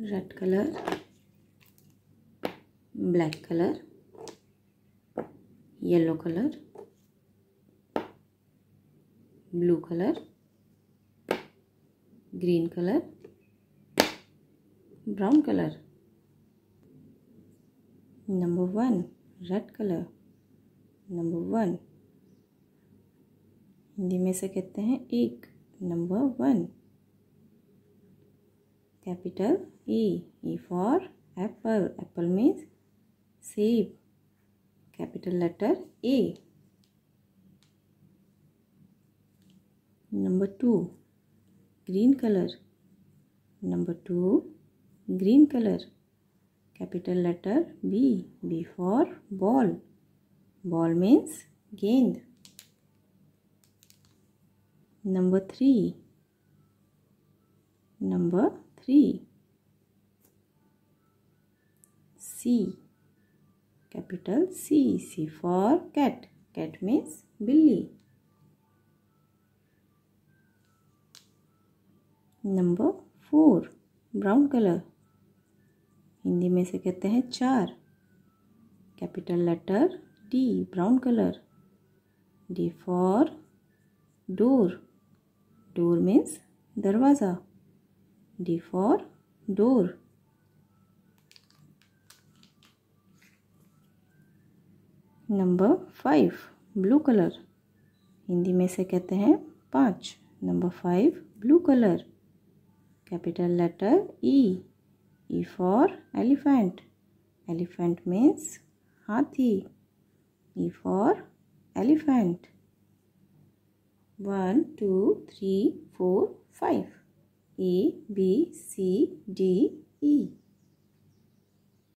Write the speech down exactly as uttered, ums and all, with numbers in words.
Red colour, black colour, yellow colour, blue colour, green colour, brown colour. Number one red colour. Number one Hindi में से कहते हैं एक। Number one capital E, E for apple, apple means सेब, capital letter A. Number two green colour. Number two green colour, capital letter B, B for ball, ball means गेंद। Number three number three C, capital C, C for cat, cat means बिल्ली। Number four brown colour, Hindi में से कहते हैं चार, capital letter D, brown colour, D for door, door means दरवाज़ा, D for door. Number five blue colour, Hindi में से कहते हैं पाँच, number five blue colour, capital letter E, E for elephant, elephant means हाथी, E for elephant. One two three four five, A B C D E.